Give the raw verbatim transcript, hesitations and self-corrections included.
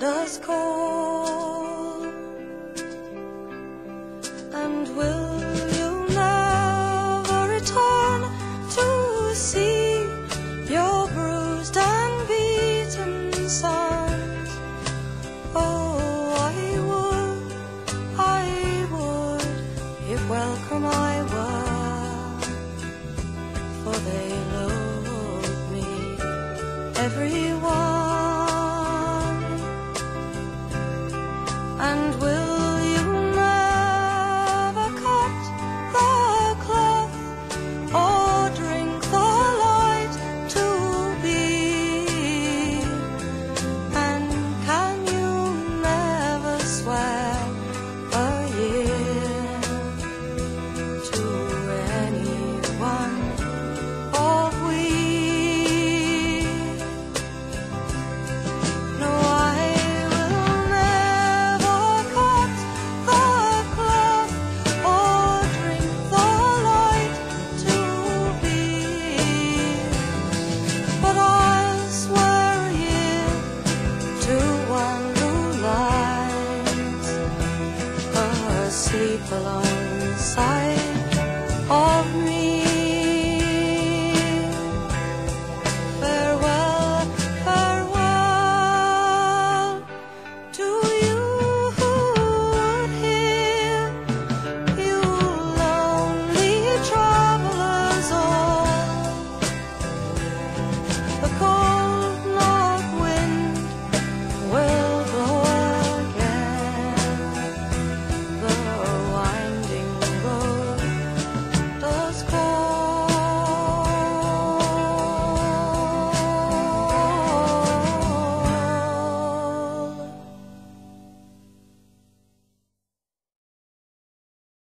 does call. And will you never return to see your bruised and beaten sons? Oh, I would, I would, if welcome I were, for they love me, everyone. And will you never cut the cloth or drink the light to be? And can you never swear a year to anyone of we? No, I will never cut the cloth or drink the light to be, but I'll swear a year to one who lies asleep alongside